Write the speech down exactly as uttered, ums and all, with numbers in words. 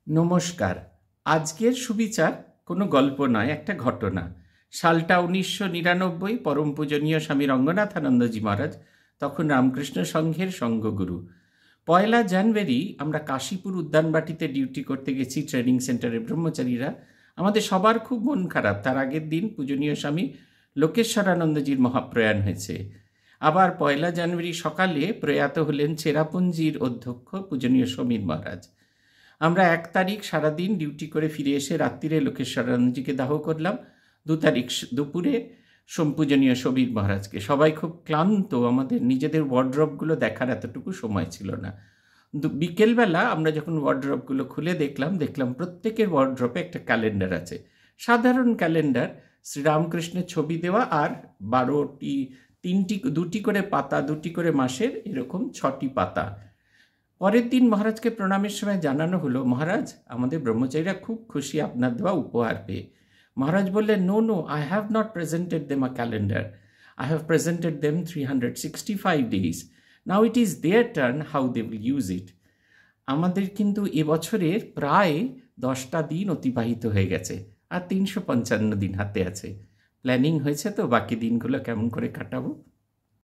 নমস্কার। আজকের সুবিচার কোনো গল্প নয়, একটা ঘটনা। সালটা উনিশশো নিরানব্বই। পরম পূজনীয় স্বামী রঙ্গনাথানন্দজি মহারাজ তখন রামকৃষ্ণ সংঘের সঙ্ঘগুরু। পয়লা জানুয়ারি আমরা কাশীপুর উদ্যানবাটিতে ডিউটি করতে গেছি, ট্রেনিং সেন্টারের ব্রহ্মচারীরা। আমাদের সবার খুব মন খারাপ, তার আগের দিন পূজনীয় স্বামী লোকেশ্বরানন্দজির মহাপ্রয়াণ হয়েছে। আবার পয়লা জানুয়ারি সকালে প্রয়াত হলেন চেরাপুঞ্জির অধ্যক্ষ পূজনীয় সমীর মহারাজ। আমরা এক তারিখ সারাদিন ডিউটি করে ফিরে এসে রাত্রিরে লোকেশ্বরানন্দজিকে দাহ করলাম। দু তারিখ দুপুরে সম্পূজনীয় সমীর মহারাজকে। সবাই খুব ক্লান্ত, আমাদের নিজেদের ওয়ার্ড্রপগুলো দেখার এতটুকু সময় ছিল না। বিকেলবেলা আমরা যখন ওয়ার্ড্রপগুলো খুলে দেখলাম দেখলাম প্রত্যেকের ওয়ার্ড্রপে একটা ক্যালেন্ডার আছে, সাধারণ ক্যালেন্ডার, শ্রীরামকৃষ্ণের ছবি দেওয়া আর বারোটি তিনটি দুটি করে পাতা, দুটি করে মাসের এরকম ছটি পাতা। পরের দিন মহারাজকে প্রণামের সময় জানানো হলো, মহারাজ আমাদের ব্রহ্মচারীরা খুব খুশি আপনার দেওয়া উপহার পেয়ে। মহারাজ বললেন, no no I have not presented them a calendar, I have presented them three hundred sixty five days, now it is their turn how they will use it. আমাদের কিন্তু এবছরের প্রায় দশটা দিন অতিবাহিত হয়ে গেছে, আর তিনশো পঞ্চান্ন দিন হাতে আছে। প্ল্যানিং হয়েছে তো বাকি দিনগুলো কেমন করে কাটাবো।